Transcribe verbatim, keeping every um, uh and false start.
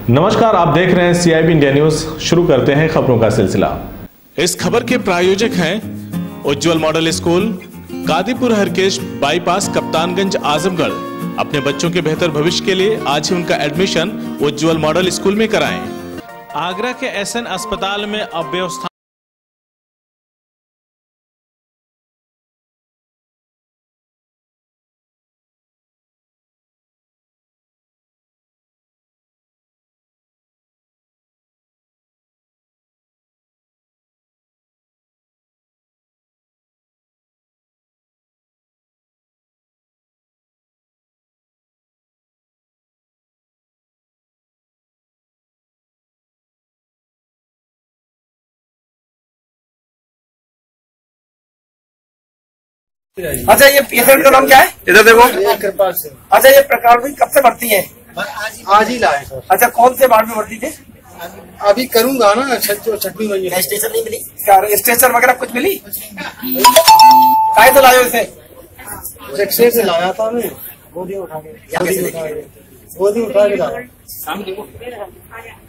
नमस्कार, आप देख रहे हैं सीआईबी इंडिया न्यूज। शुरू करते हैं खबरों का सिलसिला। इस खबर के प्रायोजक हैं Ujjwal model school, Kadipur Harkesh bypass, Kaptanganj, Azamgarh. अपने बच्चों के बेहतर भविष्य के लिए आज ही उनका एडमिशन उज्जवल मॉडल स्कूल में कराएं। आगरा के एसएन अस्पताल में अव्यवस्था अच्छा, ये पेशेंट का नाम क्या है? इधर देखो। अच्छा, ये प्रकार भी कब से भर्ती है? आज ही लाए सर। अच्छा, कौन से वार्ड में भर्ती थे? अभी करूंगा ना, छठवीं में। स्टेशन नहीं मिली क्या? स्टेशन वगैरह कुछ मिली? काय तो लाए इसे? रिक्शे से लाया था मैं, गोदी उठा के गोदी उठा के गोदी उठा के लाया।